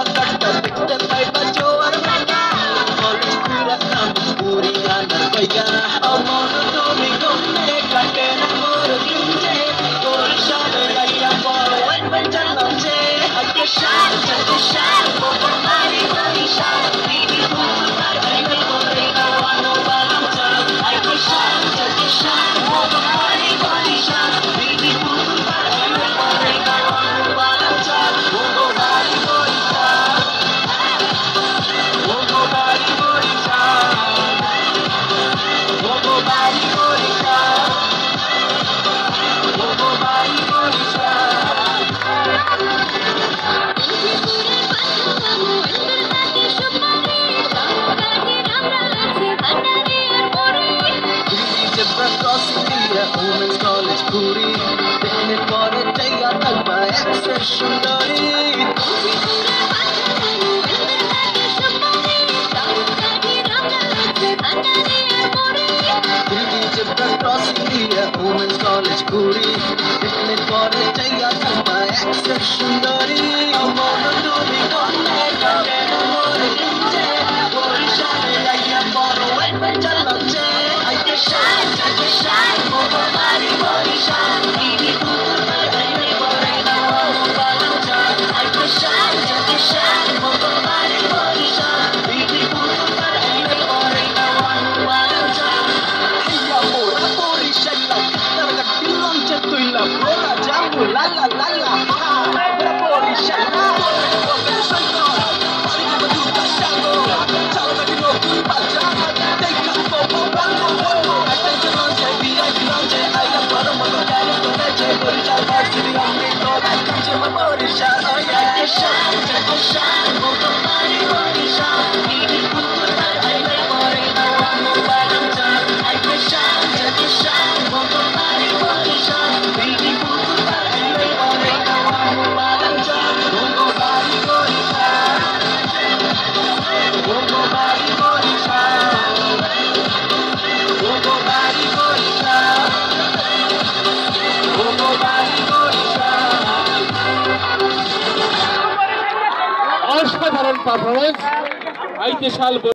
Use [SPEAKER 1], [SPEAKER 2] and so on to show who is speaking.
[SPEAKER 1] কাটটা দেখতে পাইবা জোয়ার ভাটা কলেজ খুঁড়াতাম পুরিয়ানার কইয়া অমন তুমি গমনে কাটে না মোর দিন যে বরিশালে আইয়া বড় অ্যাডভেঞ্চার লঞ্চে হাইটে শাল চলতে শাল মোর বাড়ি বরিশাল বিডি ফুল আর আইবে করে গাওয়ানো বালাম চাল হাইটে শাল চলতে শাল মোর বাড়ি বরিশাল বিডি ফুল আর আইবে করে গাওয়ানো বালাম চাল মোর বাড়ি বরিশাল মোর বাড়ি বরিশাল মোর বাড়ি বরিশাল মোর বাড়ি বরিশাল Women's College Puri দেখলে পরে চাইয়া থাকবা এক্সেস সুন্দরী Women's College Puri দেখলে পরে চাইয়া থাকবা এক্সেস সুন্দরী অমন তুমি গমনে কাটে না মোর দিন যে বরিশালে আইয়া বড় অ্যাডভেঞ্চার লঞ্চে আইতে শাল চলতে শাল মোর বাড়ি বরিশাল বিডি ফুল আর আইবে করে গাওয়ানো বালাম চাল আইতে শাল চলতে শাল মোর বাড়ি বরিশাল বিডি ফুল আর আইবে করে গাওয়ানো বালাম চাল হিয়া মোরা বরিশাল তার গাটি লঞ্চে তুইলা পোলা জাম্বু লালা লালা হা মোরা বরিশাল ওকে সন্তো পারি যাবে দুটা সাগো চাল গাটি নতুন বাজা দেখা পোপো বন্ধু বন্ধু attention লঞ্চে VIP লঞ্চে আইয়া বড় মতো গাড়ি তোলেছে বরিশাল ভার্সিটি অমৃত কাছে মোর বরিশাল আইতে শাল চলতে শাল মোর বাড়ি বরিশাল বিডি ফুল আর আইবে করে গাওয়ানো বালাম চাল আইতে শাল চলতে শাল মোর বাড়ি বরিশাল বিডি ফুল আর আইবে করে গাওয়ানো বালাম চাল মোর বাড়ি বরিশাল মোর বাড়ি বরিশাল মোর বাড়ি বরিশাল মোর বাড়ি বরিশাল
[SPEAKER 2] অসাধারণ পারফরমেন্স আইতে শাল